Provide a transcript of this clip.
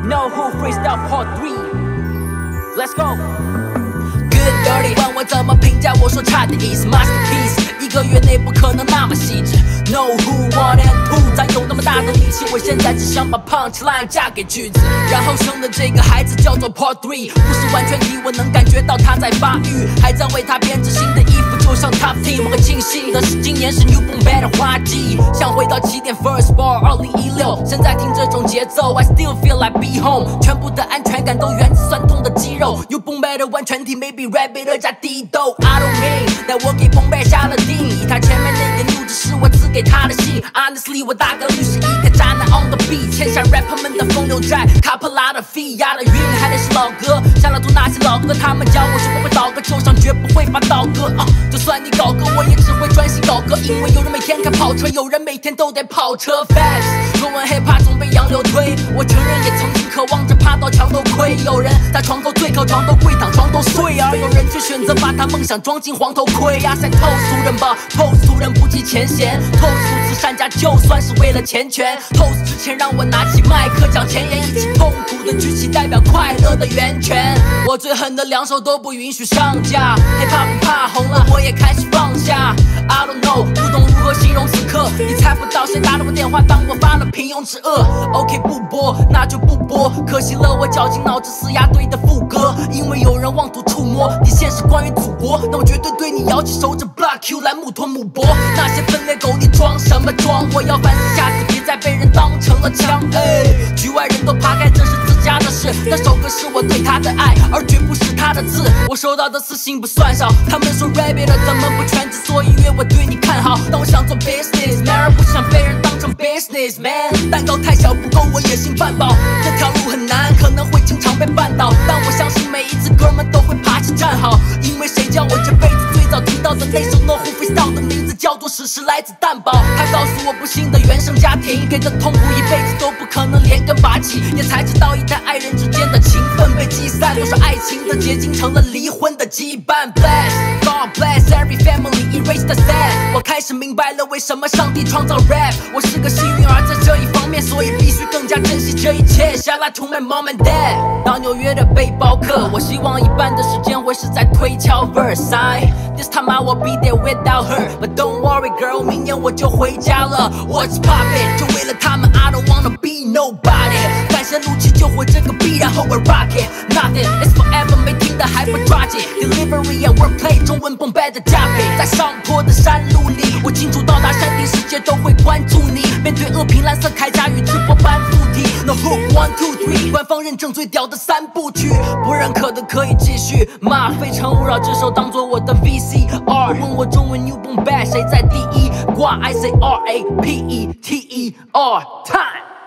No Who Freestyle Part 3 Let's go Good dirty 问我怎么评价，我说差点意思 Masterpiece 一个月内不可能那么细致 No who one and two 咱有那么大的力气，我现在只想把 punchline 嫁给句子，然后生的这个孩子叫做 Part 3， 不是完全体，我能感觉到他在发育，还在为他编织新的衣服，就像 Top Team。我很庆幸的是，今年是 New Boom Bap 的花季，想回到起点 First Bar 2016，现在听这种节奏 I still feel like be home， 全部的安全感都源自酸痛的肌肉。New Boom Bap 的完全体 maybe Rabbit 加低斗 I don't mean， 但我给 Boom Bap 下了定义，他前面那个 new 只是我赐给他的信。Honestly， 我大概率是一个渣男 on the beat， 欠下 rapper 们的风流债，卡普拉的 fee 押的韵还得是老歌，下了图那些老歌，他们教我是不会倒戈，就像绝不会发倒戈。就算你搞歌，我也只会专心搞歌，因为有人每天开跑车，有人每天都得跑车。Facts， 中文 hiphop 总被洋流推，我承认也曾经渴望着爬到墙头窥，有人在床头醉，靠床头跪，躺床头睡，而有人却选择把他梦想装进黄头盔。呀塞，透俗人吧，透俗人不计前嫌，透俗慈善家就算是为了钱权。透死之前让我拿起麦克讲前言，一起痛苦的举起代表快乐的源泉。我最狠的2首都不允许上架，害怕不怕红了我也开始放下。I don't know， 不懂如何形容此刻，你猜不到谁打了我电话，当我发了平庸之恶。OK 不播那就不播，可惜了我绞尽脑汁嘶哑对的副歌，因为有人妄图触摸底线是关于祖国，那我绝对对你摇起手指 block you 来木吞木搏。那些分裂狗你装什么装？我要反思，下次别再被人当成了枪。局外人都爬开，这是自家的事，那首歌是我对他的爱，而绝不是他的字。我收到的私信不算少，他们说 Rabbit 怎么不全职做音乐？我对你看好，但我想做 businessman， 而不想被人当成 businessman。蛋糕太小不够我野心饭饱，这条路很难，可能会经常被绊倒，但我相信每一次哥们都会爬起站好，因为谁叫我这辈子最早听到的那首 No Who Freestyle 的名字叫做史诗来自蛋堡。他告诉我不幸的原生家庭给的痛苦一辈子都不可能连根拔起，也才知道一代爱人之间的情分被击散，都是爱情的结晶成了离婚的羁绊。Bless God bless every family erase the sad， 我开始明白了为什么上帝创造 rap， 我是个幸运儿在这一方面，所以必须更加珍惜这一切。Shout out to my mom and dad。 当纽约的背包客，我希望一半的时间会是在推敲 verse。This time I will be there without her， but don't worry girl， 明年我就回家了。What's poppin'？ 就为了他们 I don't wanna be nobody， 感谢录起救火这个 beat， 然后我 rock it。Nothing is forever， 没听的还不抓紧 Delivery and wordplay， 中文蹦白的加倍，在上坡的山路里，我清楚到达山顶，世界都会关注你。面对恶评，蓝色铠甲与直播般附体。No hook 1 2 3， 官方认证最屌的3部曲，不认可的可以继续骂。非诚勿扰这首当作我的 VCR， 问我中文 New Boom Bap 谁在第一挂 I say RAPETER time。